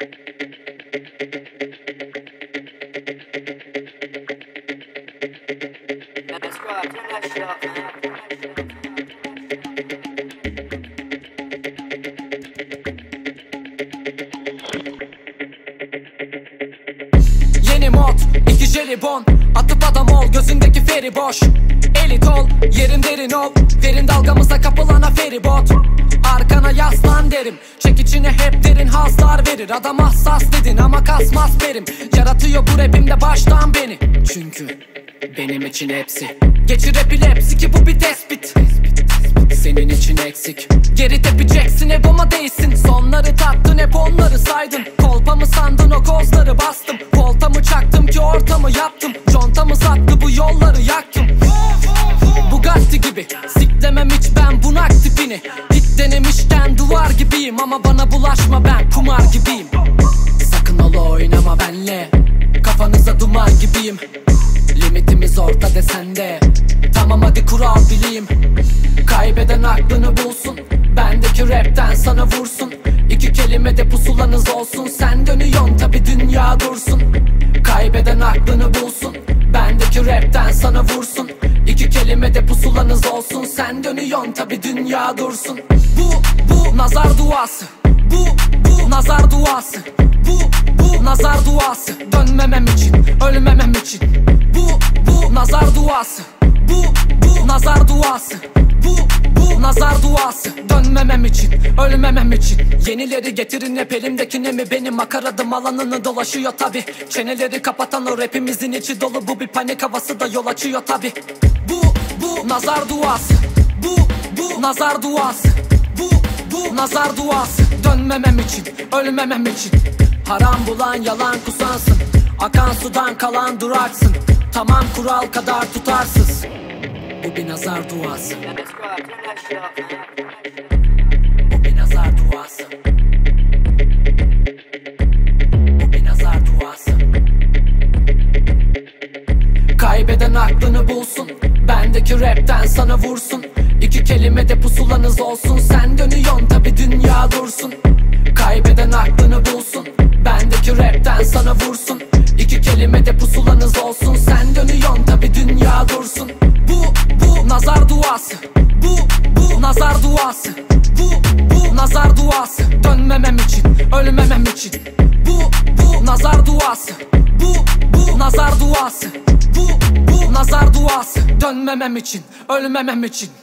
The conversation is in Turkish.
Yeni mod, iki jelibon, atıp adam ol, gözündeki feri boş. Elit ol, yerin derin ol, derin dalgamıza kapılana feribot. Arkana yaslan derim, çek içine hep derin hazlar verir. Adam hassas dedin ama kasmaz perim. Yaratıyor bu rapimde baştan beni. Çünkü benim için hepsi geçir epilepsi ki bu bir tespit. Senin için eksik, geri tepeceksin, egoma değsin. Sonları tattın, hep onları saydın. Kolpa mı sandın, o kozları bastım. Volta mı çaktım ki ortamı yaptım. Contamı sattı, bu yolları yaktım. Bugatti gibi siklemem hiç ben bunak tipini. Hit denemişken duvar gibiyim ama bana bulaşma, ben kumar gibiyim. Sakın ola oynama benle, kafanıza duman gibiyim. Limitimiz orta desen de tamam hadi kural bileyim. Kaybeden aklını bulsun, bendeki rapten sana vursun. İki kelimede pusulanız olsun, sen dönüyorsun tabi dünya dursun. Kaybeden aklını bulsun, bendeki rapten sana vursun. İki kelimede pusulanız olsun, sen dönüyorsun tabi dünya dursun. Bu nazar duası, bu nazar duası, bu nazar duası. Dönmemem için, ölmemem için. Bu nazar duası, bu nazar duası, bu nazar duası. Dönmemem için, ölmemem için. Yenileri getirin, hep elimdeki ne mi benim? Makaradım alanını dolaşıyor tabi. Çeneleri kapatan o rapimizin içi dolu. Bu bir panik havası da yol açıyor tabi. Bu nazar duası, bu nazar duası, bu nazar duası. Dönmemem için, ölmemem için. Haram bulan yalan kusansın, akan sudan kalan duraksın. Tamam kural kadar tutarsız, bu bir nazar duası. Bu bir nazar duası. Bu bir nazar duası. Kaybeden aklını bulsun, bendeki rapten sana vursun. İki kelimede pusulanız olsun, sen dönüyorsun tabi dünya dursun. Kaybeden aklını bulsun, bendeki rapten sana vursun. İki kelimede pusulanız olsun, sen dönüyorsun tabi dünya dursun. Bu nazar duası, bu nazar duası, bu nazar duası. Dönmemem için, ölmemem için. Bu nazar duası, bu nazar duası, bu nazar duası. Dönmemem için, ölmemem için.